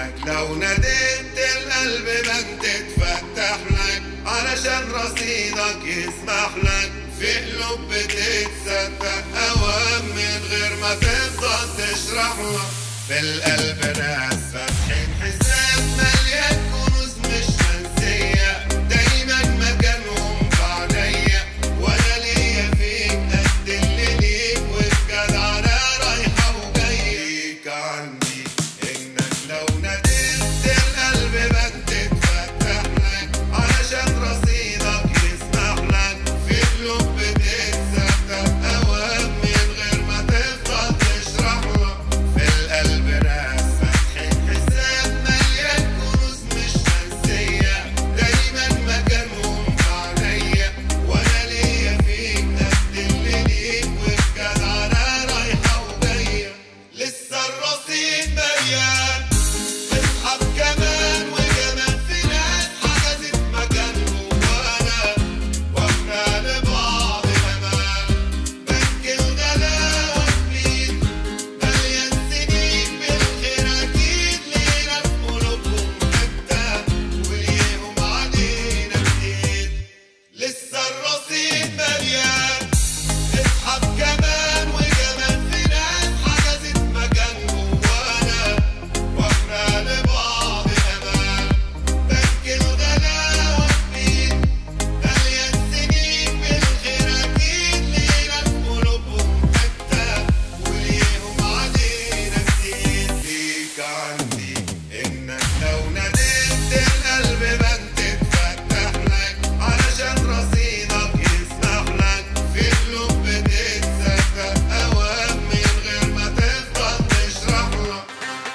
انك لو ناديت القلب بنت تفتح لك، علشان رصيدك يسمح لك، في قلوب بتتصدق اوام من غير ما تفضل تشرح لك. في القلب ناس فاتحين حساب مليان كنوز مش منسية، دايما مكانهم بعينيا، وانا ليا فيك قد اللي ليك، والجدعنة رايحة وجاية. ليك عندي انك لو ناديت القلب بنت تفتح لك، علشان رصيدك يسمح لك، في قلوب بتتصدق اوام من غير ما تفضل تشرح لك. في القلب ناس فاتحين حساب مليان كنوز مش منسية، دايما مكانهم بعينيا، وانا ليا فيك قد اللي ليك، والجدعنة رايحة وجاية. لسه الرصيد مليان، اسحب كمان وكمان، في ناس حجزت مكان جوانا، واحنا لبعض امان. بنك الغلاوة كبير مليان سنين بالخير، اكيد لينا في قلوبهم حتة، وليهم علينا كتير. لسه الرصيد مليان، اسحب كمان وكمان، في ناس حجزت مكان جوانا، واحنا لبعض امان. بنك الغلاوة كبير مليان سنين بالخير، اكيد لينا في قلوبهم حتة، وليهم علينا كتير. ليك عندي انك لو ناديت القلب بنت تفتح لك، علشان رصيدك يسمح لك، في قلوب بتتصدق اوام من غير ما تفضل تشرح لك.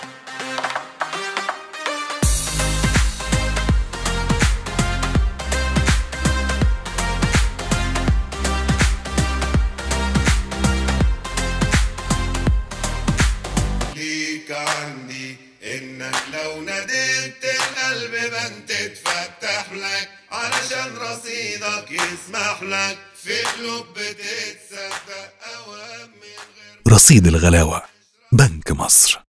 ليك عندي انك لو ناديت القلب بنت تفتح لك، علشان رصيدك يسمح لك، في قلوب بتتصدق اوام من غير رصيد الغلاوة، بنك مصر.